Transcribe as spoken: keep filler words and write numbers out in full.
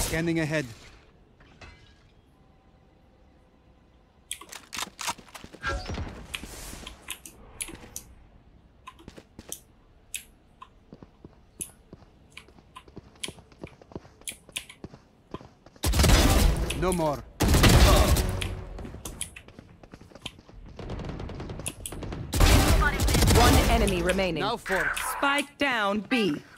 Scanning ahead. No more. One enemy remaining. Now for Spike down B.